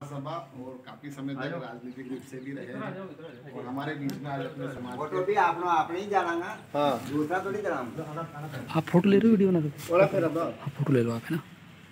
सभा और काफी समय तक राजनीतिक रूप से भी रहे हैं और हमारे बीच में आज अपने समाज फोटो भी आपने ही जाना ना। हाँ दूसरा थोड़ी चलाऊंगा। आप फोटो ले रहे हो वीडियो बना रहे हो? आप फोटो ले लो आप, है ना।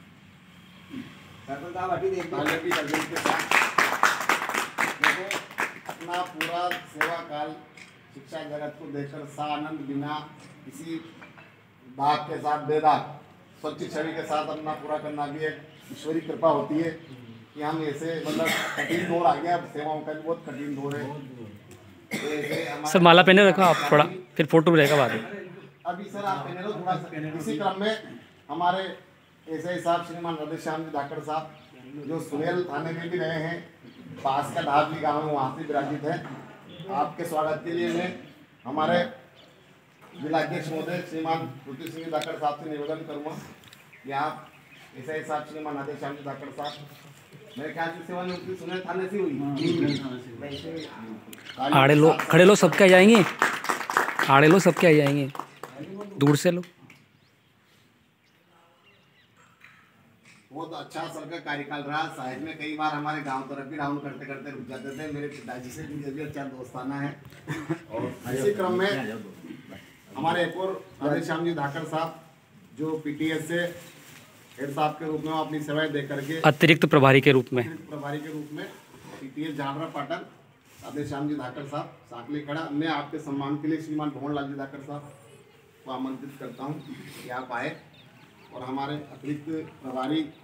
अपना पूरा सेवा काल शिक्षा जगत को देकर सानंद बिना किसी दाग के साथ बेदाग स्वच्छ छवि के साथ अपना पूरा करना भी एक ईश्वरी कृपा होती है कि हम ऐसे मतलब कठिन दौर आ गया, सेवाओं का भी बहुत कठिन दौर है। सर माला पहने रखो आप थोड़ा, फिर फोटो रहेगा बाद में। अभी सर आप पहने लो थोड़ा सा। इसी क्रम में हमारे एसआई साहब श्रीमान राधेश्याम जी धाकड़ साहब जो सुनेल थाने में भी रहे हैं, पास का ढाबली गाँव है, वहाँ से विराजित है। आपके स्वागत के लिए मैं हमारे जिलाध्यक्ष महोदय श्रीमान रुचि सिंह धाकड़ साहब से निवेदन करूँगा कि आप एसआई साहब श्रीमान राधेश्याम जी धाकड़ साहब मेरे ख्याल से सेवानिवृत्ति सुनेल थाने से हुई। आड़े लो, खड़े लो, सबके आ जाएंगे। आड़े लो, सबके आ जाएंगे, दूर से लो। बहुत अच्छा सर का कार्यकाल रहा। साइड में कई बार हमारे गांव तरफ भी राउंड करते करते रुक जाते थे। मेरे पिताजी से भी अच्छा दोस्ताना है। और इसी क्रम में हमारे एक और राधेश्याम जी धाकड़ साहब जो पीटीएस से हेड साहब के रूप में अपनी सेवाएं दे करके अतिरिक्त प्रभारी के रूप में पीटीएस झालरा पाटन राधेश्याम जी धाकड़ साहब साकली खड़ा। मैं आपके सम्मान के लिए श्रीमान भवन लाल जी धाकड़ साहब को आमंत्रित करता हूं कि आप आए और हमारे अतिरिक्त प्रभारी